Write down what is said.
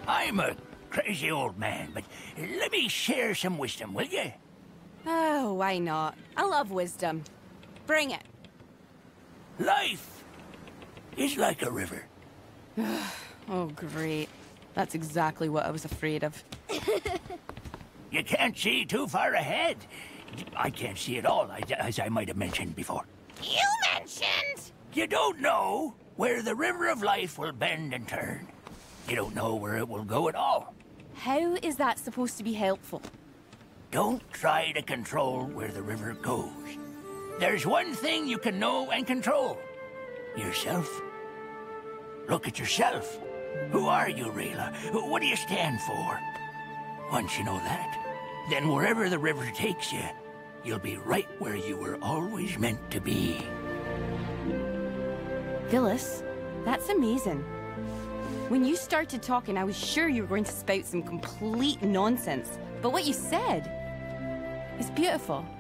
I'm a crazy old man, but let me share some wisdom, will you? Oh, why not? I love wisdom. Bring it. Life is like a river. Oh, great. That's exactly what I was afraid of. You can't see too far ahead. I can't see at all, as I might have mentioned before. You mentioned? You don't know where the river of life will bend and turn. You don't know where it will go at all. How is that supposed to be helpful? Don't try to control where the river goes. There's one thing you can know and control. Yourself. Look at yourself. Who are you, Rayla? What do you stand for? Once you know that, then wherever the river takes you, you'll be right where you were always meant to be. Phyllis, that's amazing. When you started talking, I was sure you were going to spout some complete nonsense. But what you said is beautiful.